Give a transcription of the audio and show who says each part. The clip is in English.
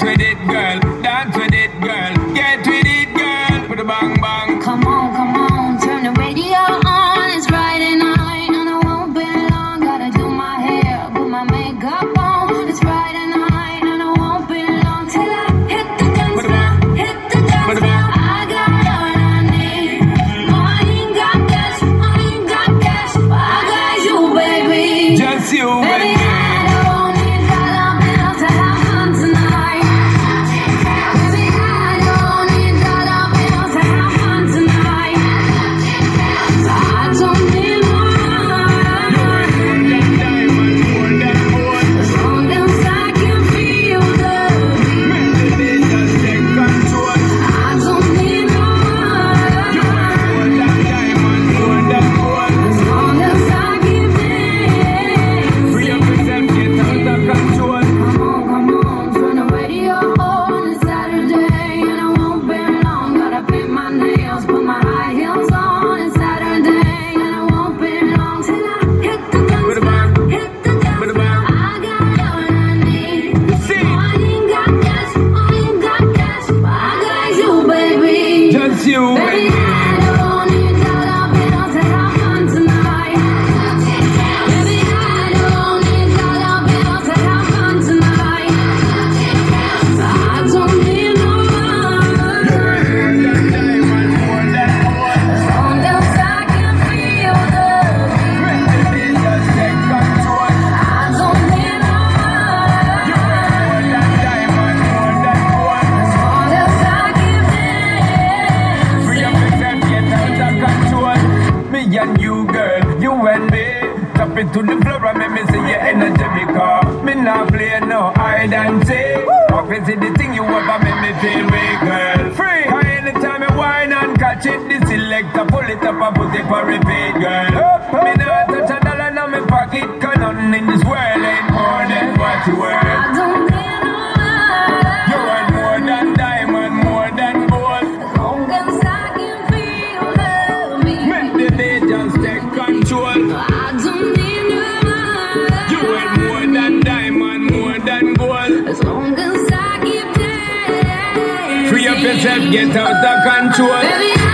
Speaker 1: with it, girl. Dance with it, girl. Get with it, girl. Put a bang bang.
Speaker 2: Come on, turn the radio on. It's Friday night and I won't be long. Gotta do my hair, put my makeup on. It's Friday night and I won't be long till I hit the dance floor, hit the dance floor. I got all I need. No, I ain't got cash, but I got you, baby.
Speaker 1: Just you, baby. You, baby. And you, girl, you and me. Drop it to the floor and make me see your energy. Because me not play no hide and seek. Obviously the thing you ever make me feel weak, girl. Free. Cause anytime I whine and catch it, the selector pull it up and put it for repeat, girl. Me not touch a dollar in my pocket. Cause nothing in this world ain't more than what you worth.
Speaker 2: I don't need no love.
Speaker 1: You want more than diamond, more than gold.
Speaker 2: As long as I can feel love me.
Speaker 1: Make the day just take control.
Speaker 2: I don't need no love.
Speaker 1: You want more than diamond, more than gold.
Speaker 2: As long as I keep dancing.
Speaker 1: Free up yourself, get out of control.
Speaker 2: Baby,